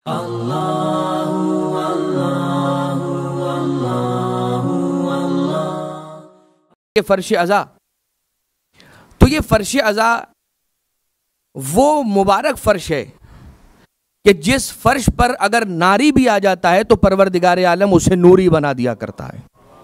ये फर्श अज़ा, तो ये फर्श अज़ा वो मुबारक फर्श है कि जिस फर्श पर अगर नारी भी आ जाता है तो परवरदिगार आलम उसे नूरी बना दिया करता है।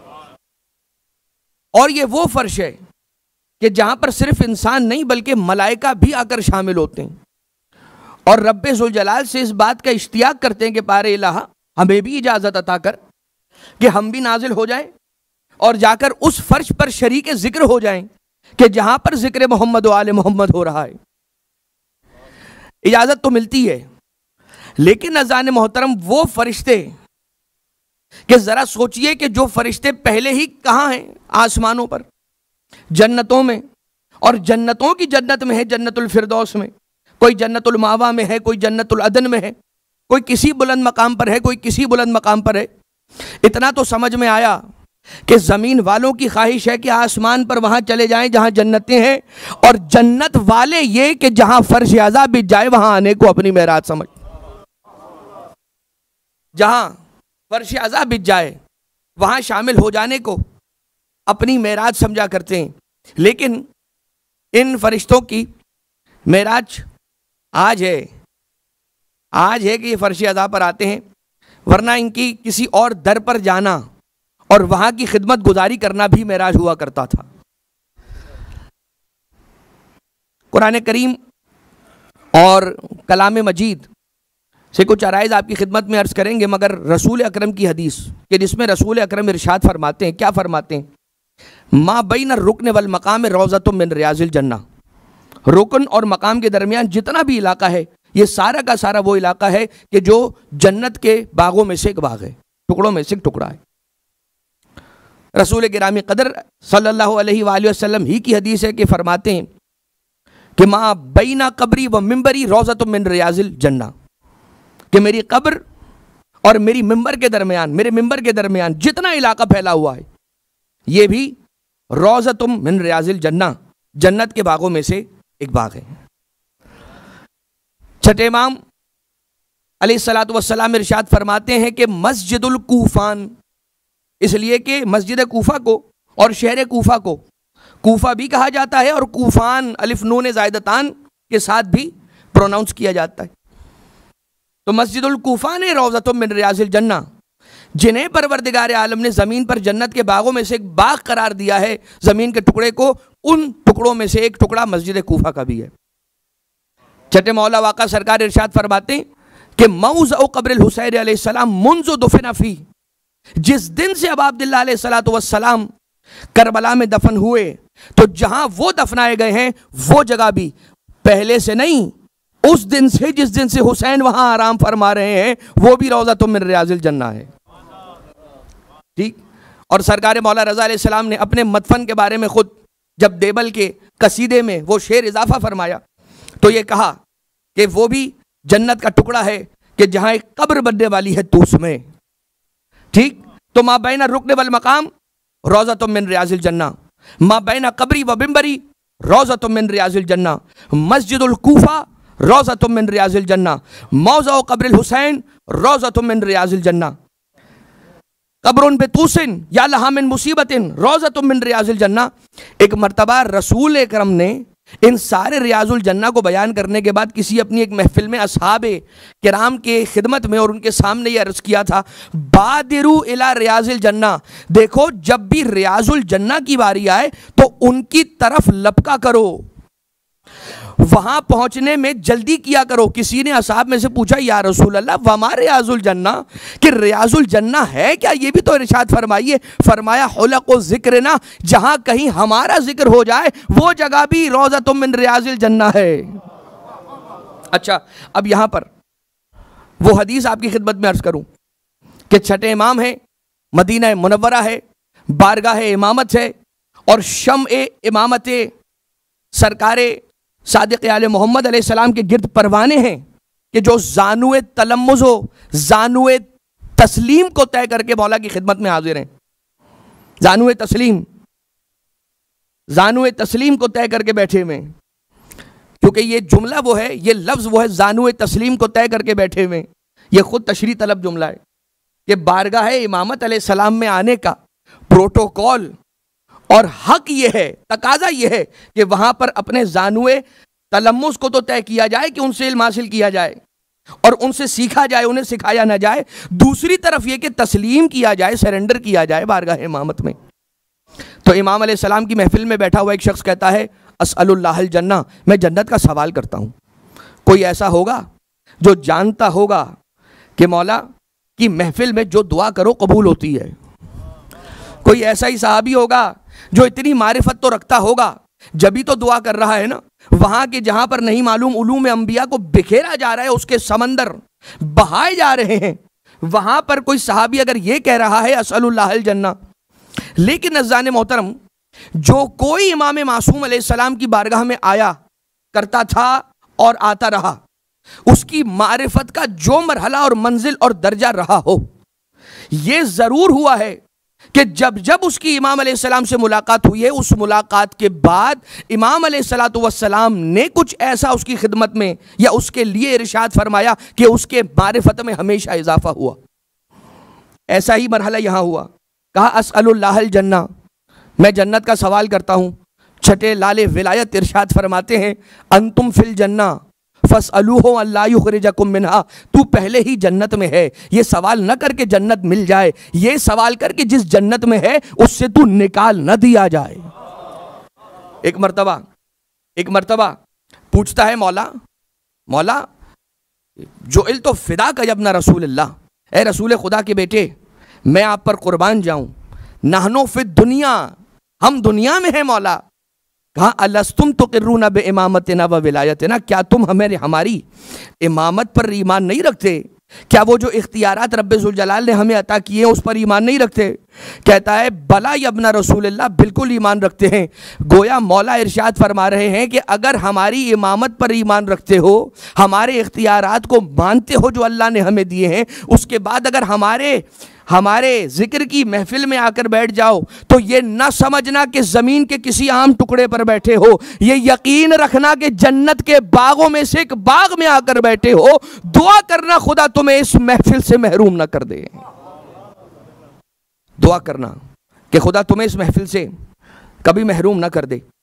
और ये वो फर्श है कि जहां पर सिर्फ इंसान नहीं बल्कि मलाइका भी आकर शामिल होते हैं और रब्बे ज़ुल जलाल से इस बात का इश्तियाक करते हैं कि पारे इलाहा हमें भी इजाजत अता कर कि हम भी नाजिल हो जाएं और जाकर उस फर्श पर शरीके जिक्र हो जाएं कि जहां पर जिक्र मोहम्मद व आले मोहम्मद हो रहा है। इजाजत तो मिलती है, लेकिन अज़ान मोहतरम वो फरिश्ते कि जरा सोचिए कि जो फरिश्ते पहले ही कहां हैं, आसमानों पर, जन्नतों में, और जन्नतों की जन्नत में है, जन्नतुल फिरदौस में, कोई जन्नतुल मावा में है, कोई जन्नतुल अदन में है, कोई किसी बुलंद मकाम पर है, कोई किसी बुलंद मकाम पर है। इतना तो समझ में आया कि जमीन वालों की ख्वाहिश है कि आसमान पर वहां चले जाएं जहां जन्नतें हैं, और जन्नत वाले ये कि जहां फर्श अज़ा बिछ जाए वहां आने को अपनी मेराज समझ, जहां फर्श अज़ा बिछ जाए वहां शामिल हो जाने को अपनी मेराज समझा करते हैं। लेकिन इन फरिश्तों की मेराज आज है कि ये फर्श अज़ा पर आते हैं, वरना इनकी किसी और दर पर जाना और वहां की खिदमत गुजारी करना भी मेराज हुआ करता था। कुरान करीम और कलाम मजीद से कुछ अराइज आपकी खिदमत में अर्ज करेंगे, मगर रसूल अकरम की हदीस कि जिसमें रसूल अकरम इरशाद फरमाते हैं, क्या फरमाते हैं, मा बैन रुकन वल मकाम रौज़तुम मिन रियाज़िल जन्नह, रुकन और मकाम के दरमियान जितना भी इलाका है ये सारा का सारा वो इलाका है कि जो जन्नत के बागों में से एक बाग है, टुकड़ों में से एक टुकड़ा है। रसूल गिरामी कदर सल्लल्लाहु अलैहि वसल्लम ही की हदीस है कि फरमाते हैं कि मा बैना कब्री व मिंबरी रौज़तुम मिन रियाज़िल जन्नह, कि मेरी कब्र और मेरी मिंबर के दरमियान, मेरे मिंबर के दरमियान जितना इलाका फैला हुआ है ये भी रौज़तुम मिन रियाज़िल जन्नह, जन्नत के बागों में से एक बाग है। छठे इमाम अलैहिस्सलातु वस्सलाम इरशाद फरमाते हैं कि मस्जिदुल कूफान, इसलिए कि मस्जिद कूफा को और शहर कूफा को कूफा भी कहा जाता है और कूफान अलिफ नून ज़ायदतान के साथ भी प्रोनाउंस किया जाता है। तो मस्जिदुल कूफान रौज़तुम मिन रियाज़िल जन्नह, जिन्हें परवरदिगार आलम ने ज़मीन पर जन्नत के बागों में से एक बाग करार दिया है, ज़मीन के टुकड़े को, उन टुकड़ों में से एक टुकड़ा मस्जिद कूफा का भी है। छठे मौला वाक़ा सरकार इरशाद फरमाते हैं कि मौज़अ क़ब्रिल हुसैन अलैहिस्सलाम मुंज़ु दुफ़िना फ़ी, जिस दिन से अबा अब्दुल्लाह अलैहिस्सलातु वस्सलाम करबला में दफन हुए, तो जहां वो दफनाए गए हैं वो जगह भी पहले से नहीं, उस दिन से, जिस दिन से हुसैन वहां आराम फरमा रहे हैं, वो भी रौज़तुम मिन रियाज़िल जन्नह है। ठीक। और सरकार मौला रज़ा अलैहिस्सलाम ने अपने मदफन के बारे में खुद जब देबल के कसीदे में वो शेर इजाफा फरमाया तो ये कहा कि वो भी जन्नत का टुकड़ा है कि जहां एक कब्र बनने वाली है तो उसमें। ठीक। तो मा बैना रुकन वल मकाम रौज़तुम मिन रियाज़िल जन्नह, मा बैना कब्री व मिंबरी रौज़तुम मिन रियाज़िल जन्नह, मस्जिदुल कूफा रौज़तुम मिन रियाज़िल जन्नह, मौज़अ क़ब्रिल हुसैन रौज़तुम मिन रियाज़िल जन्नह, कब्रुन बेतूसिन या लहा मिन मुसीबतिन रौज़तुम मिन रियाज़िल जन्नह। एक मर्तबा रसूल अकरम ने इन सारे रियाज़ुल जन्नह को बयान करने के बाद किसी अपनी एक महफिल में असहाबे किराम के खिदमत में और उनके सामने ये अर्ज़ किया था, बादिरू इला रियाज़िल जन्नह, देखो जब भी रियाज़ुल जन्नह की बारी आए तो उनकी तरफ लपका करो, वहां पहुंचने में जल्दी किया करो। किसी ने असहाब में से पूछा, या रसूल अल्लाह वमा रियाज़ुल जन्नह, कि रियाज़ुल जन्नह है क्या, ये भी तो इरशाद फरमाइए। फरमाया हुलक़ु ज़िक्र ना, जहां कहीं हमारा जिक्र हो जाए वो जगह भी रौज़तुम मिन रियाज़िल जन्नह है। अच्छा, अब यहां पर वो हदीस आपकी खिदमत में अर्ज करूं कि छठे इमाम है, मदीना मुनव्वरा है, बारगाह इमामत है और शम्अ इमामत सरकारे सादिक़ आले मोहम्मद अलैहिस्सलाम के गिर्द परवाने हैं कि जो ज़ानुए तलम्मुज़ हो, ज़ानुए तस्लीम को तय करके मौला की खिदमत में हाजिर हैं। ज़ानुए तस्लीम को तय करके बैठे हुए हैं, क्योंकि ये जुमला वो है, ये लफ्ज़ वो है, ज़ानुए तस्लीम को तय करके बैठे हुए हैं। यह खुद तशरीह तलब जुमला है कि बारगाह इमामत अलैहिस्सलाम में आने का प्रोटोकॉल और हक यह है, तकाजा यह है कि वहां पर अपने जानुए तलम्मुस को तो तय किया जाए कि उनसे इल्म हासिल किया जाए और उनसे सीखा जाए, उन्हें सिखाया ना जाए। दूसरी तरफ यह कि तस्लीम किया जाए, सरेंडर किया जाए बारगाह इमामत में। तो इमाम अलैहिस्सलाम की महफिल में बैठा हुआ एक शख्स कहता है असअलुल्लाहल जन्ना, मैं जन्नत का सवाल करता हूं। कोई ऐसा होगा जो जानता होगा कि मौला की महफिल में जो दुआ करो कबूल होती है? कोई ऐसा ही सहाबी होगा जो इतनी मारिफत तो रखता होगा, जब भी तो दुआ कर रहा है ना। वहां के जहां पर नहीं मालूम उलूम अंबिया को बिखेरा जा रहा है, उसके समंदर बहाए जा रहे हैं, वहां पर कोई सहाबी अगर यह कह रहा है असअलुल्लाहल जन्ना। लेकिन अज़ान मोहतरम, जो कोई इमाम मासूम अलैहिस्सलाम की बारगाह में आया करता था और आता रहा, उसकी मारिफत का जो मरहला और मंजिल और दर्जा रहा हो, यह जरूर हुआ है कि जब जब उसकी इमाम अलैहिस्सलाम से मुलाकात हुई है, उस मुलाकात के बाद इमाम अलैहिस्सलातु वस्सलाम ने कुछ ऐसा उसकी खिदमत में या उसके लिए इरशाद फरमाया कि उसके मारिफत में हमेशा इजाफा हुआ। ऐसा ही मरहला यहां हुआ। कहा असअलुल्लाहल जन्ना, मैं जन्नत का सवाल करता हूं। छठे लाले विलायत इरशाद फरमाते हैं अंतुम फिल जन्ना फसअलूहु अल्ला युखरिजकुम मिनहा, तू पहले ही जन्नत में है, ये सवाल न करके जन्नत मिल जाए, ये सवाल करके जिस जन्नत में है उससे तू निकाल न दिया जाए। एक मर्तबा पूछता है मौला जो इल तो फिदा का जब ना रसूलल्लाह, ए रसूल खुदा के बेटे मैं आप पर कुर्बान जाऊं, नहनो फिद दुनिया, हम दुनिया में हैं मौला। कहा अलस्तुम तुकिर्रूना बि इमामतिना व विलायतिना, क्या तुम हमारी इमामत पर ईमान नहीं रखते? क्या वो जो इख्तियारात रब्बे जुल जलाल ने हमें अता किए उस पर ईमान नहीं रखते? कहता है बला यब्ना रसूलल्लाह, बिल्कुल ईमान रखते हैं। गोया मौला इरशाद फरमा रहे हैं कि अगर हमारी इमामत पर ईमान रखते हो, हमारे इख्तियारात को मानते हो जो अल्लाह ने हमें दिए हैं, उसके बाद अगर हमारे जिक्र की महफिल में आकर बैठ जाओ तो ये ना समझना कि जमीन के किसी आम टुकड़े पर बैठे हो, ये यकीन रखना कि जन्नत के बागों में से एक बाग में आकर बैठे हो। दुआ करना खुदा तुम्हें इस महफिल से महरूम ना कर दे। दुआ करना कि खुदा तुम्हें इस महफिल से कभी महरूम ना कर दे।